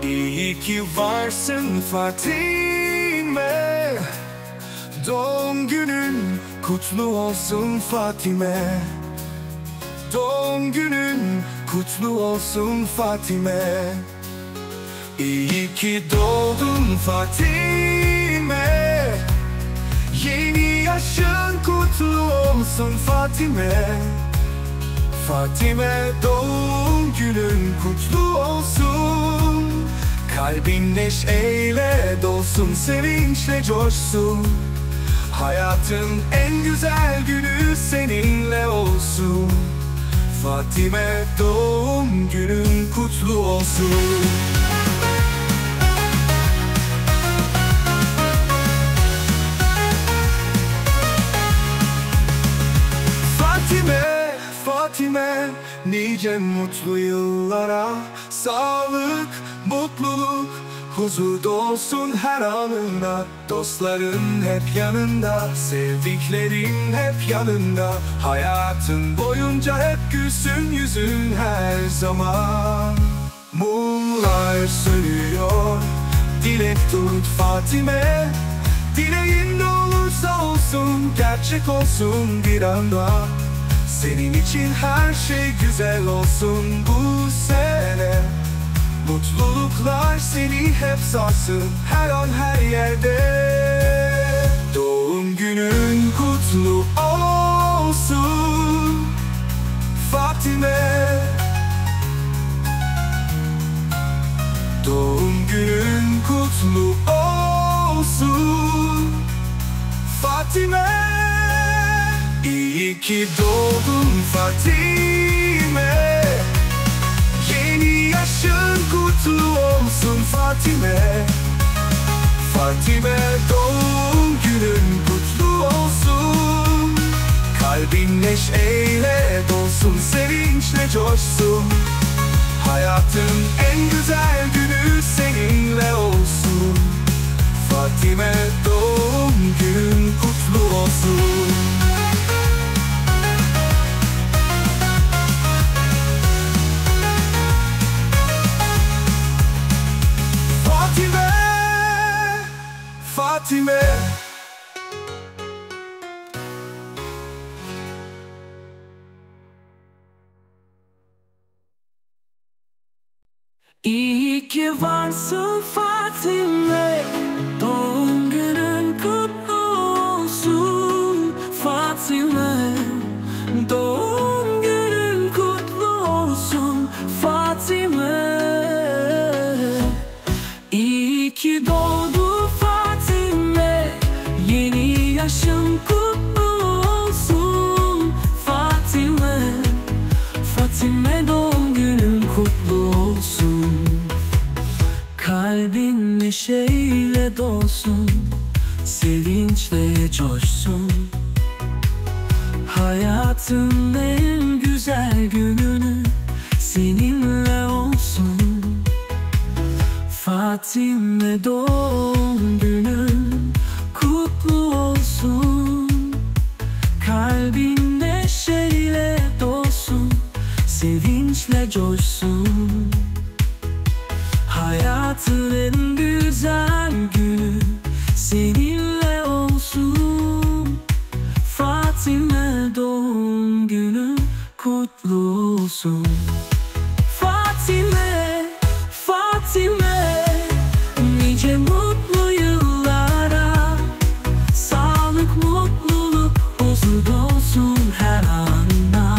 İyi ki varsın Fatime. Doğum günün kutlu olsun Fatime. Doğum günün kutlu olsun Fatime. İyi ki doğdun Fatime. Yeni yaşın kutlu olsun Fatime. Fatime, doğum günün kutlu olsun. Kalbin neşeyle dolsun, sevinçle coşsun. Hayatın en güzel günü seninle olsun. Fatime, doğum günün kutlu olsun. Fatime, Fatime, nice mutlu yıllara. Sağlık, mutluluk, huzur dolsun her anında. Dostların hep yanında, sevdiklerin hep yanında. Hayatın boyunca hep gülsün yüzün her zaman. Mumlar sönüyor, dilek tut Fatime. Dileğin ne olursa olsun, gerçek olsun bir anda. Senin için her şey güzel olsun bu sene. Mutluluklar seni hep sarsın her an her yerde. Doğum günün kutlu olsun Fatime. Doğum günün kutlu olsun Fatime. İyi ki doğdun Fatime. Yeni yaşın kutlu olsun Fatime. Fatime, doğum günün kutlu olsun. Kalbin neşeyle dolsun, sevinçle coşsun. Hayatın en güzel günü seninle olsun. Fatime, doğum günün kutlu olsun. Fatime, Fatime. İyi ki varsın Fatime. Doğum günün kutlu olsun Fatime. Doğum günün kutlu olsun Fatime. İyi ki doğdu Fatime. Yeni yaşın kutlu olsun Fatime. Fatime, doğum günün kutlu olsun. Kalbin neşeyle dolsun, sevinçle coşsun. Hayatın en güzel gününü seninle olsun. Fatime, doğum günün kutlu olsun. Kalbin neşeyle dolsun, sevinçle coşsun. Hayatın en güzel günü seninle olsun. Fatime, doğum günün kutlu olsun. Fatime, Fatime, nice mutlu yıllara. Sağlık, mutluluk, huzur dolsun her anda.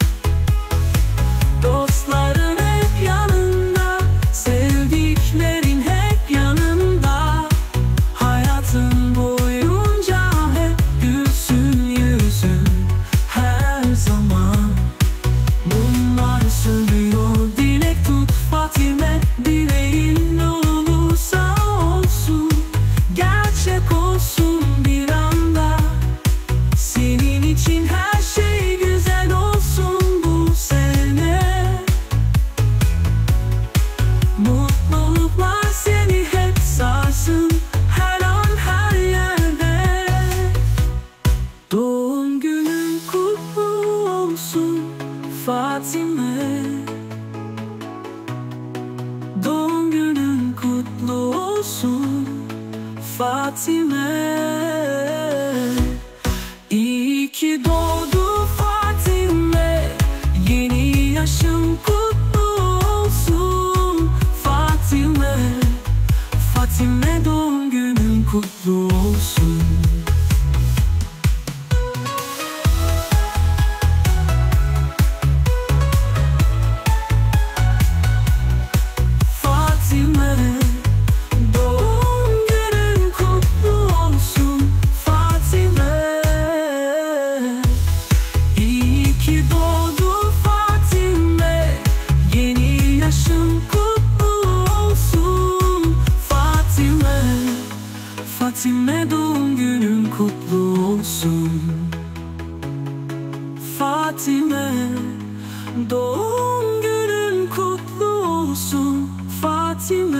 Dostların hep yanında, sevdiklerin hep yanında. Hayatın boyunca hep gülsün yüzün her zaman. Mumlar sönüyor, dilek tut Fatime. Dileğin ne olursa olsun, gerçek olsun bir anda. Senin için her şey güzel olsun bu sene. Mutluluklar seni hep sarsın her an her yerde. Doğum günün kutlu olsun Fatime. Doğum günün Fatime. İyi ki doğdu Fatime, yeni yaşın kutlu olsun Fatime. Fatime, doğum günün kutlu olsun. Fatime, doğum günün kutlu olsun Fatime. İyi ki doğdu Fatime, yeni yaşın kutlu olsun Fatime. Fatime, doğum günün kutlu olsun Fatime. Doğum günün kutlu olsun Fatime.